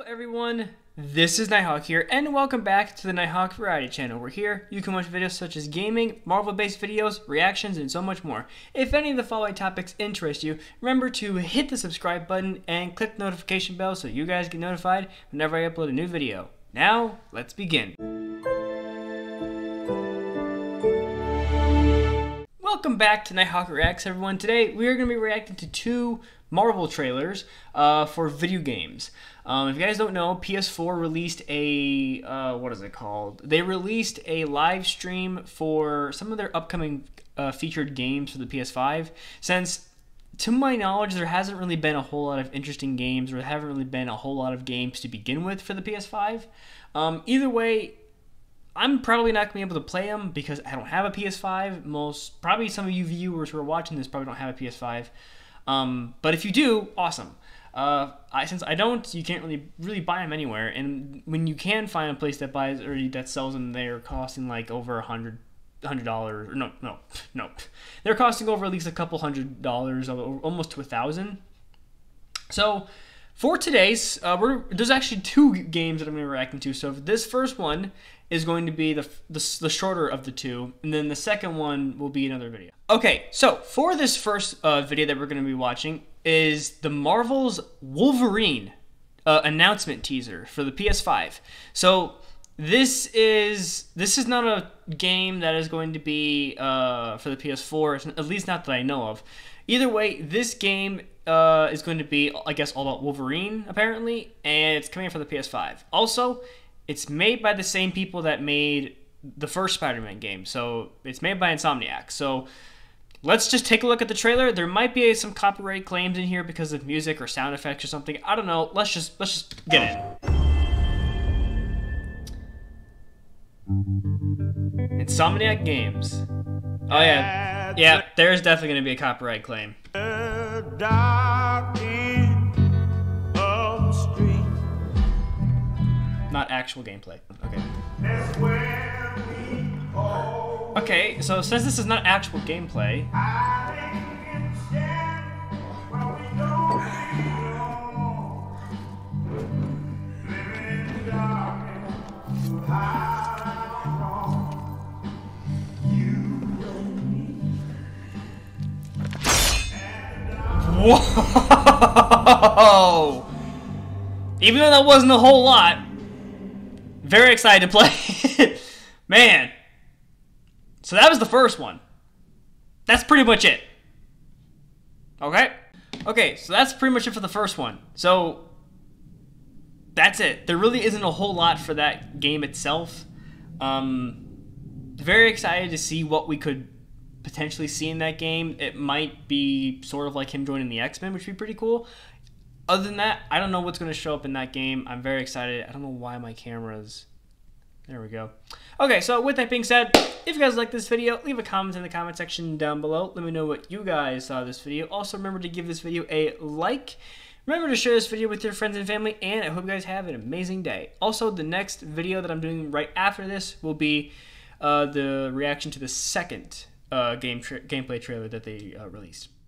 Everyone, this is Nighthawk here, and welcome back to the Nighthawk Variety Channel. We're here, you can watch videos such as gaming, Marvel-based videos, reactions, and so much more. If any of the following topics interest you, remember to hit the subscribe button and click the notification bell so you guys get notified whenever I upload a new video. Now, let's begin. Welcome back to Nighthawk Reacts, everyone. Today, we are going to be reacting to two Marvel trailers for video games. If you guys don't know, PS4 released a, what is it called? They released a live stream for some of their upcoming featured games for the PS5. Since, to my knowledge, there hasn't really been a whole lot of interesting games, or there haven't really been a whole lot of games to begin with for the PS5. Either way, I'm probably not going to be able to play them because I don't have a PS5. Probably some of you viewers who are watching this probably don't have a PS5. But if you do, awesome. Since I don't, you can't really buy them anywhere. And when you can find a place that buys or that sells them, they're costing like over $100. No. They're costing over at least a couple $100, almost to $1,000. So for today's, there's actually two games that I'm going to be reacting to. So this first one is going to be the shorter of the two, and then the second one will be another video. Okay, so for this first video that we're going to be watching is the Marvel's Wolverine announcement teaser for the PS5. So this is not a game that is going to be for the PS4, at least not that I know of. Either way, this game is going to be, I guess, all about Wolverine, apparently, and it's coming out for the PS5. Also, it's made by the same people that made the first Spider-Man game, so it's made by Insomniac. So let's just take a look at the trailer. There might be some copyright claims in here because of music or sound effects or something. I don't know. Let's just get in. Insomniac Games. Oh yeah, there's definitely going to be a copyright claim. Not actual gameplay. Okay. Okay, so since this is not actual gameplay, whoa! Even though that wasn't a whole lot, very excited to play it. Man. So that was the first one. That's pretty much it. Okay? Okay, so that's pretty much it for the first one. So that's it. There really isn't a whole lot for that game itself. Very excited to see what we could potentially see in that game. It might be sort of like him joining the X-Men, which would be pretty cool. Other than that, I don't know what's going to show up in that game. I'm very excited. I don't know why my camera's... There we go. Okay, so with that being said, if you guys like this video, leave a comment in the comment section down below. Let me know what you guys saw of this video. Also, remember to give this video a like. Remember to share this video with your friends and family, and I hope you guys have an amazing day. Also, the next video that I'm doing right after this will be the reaction to the second gameplay trailer that they released.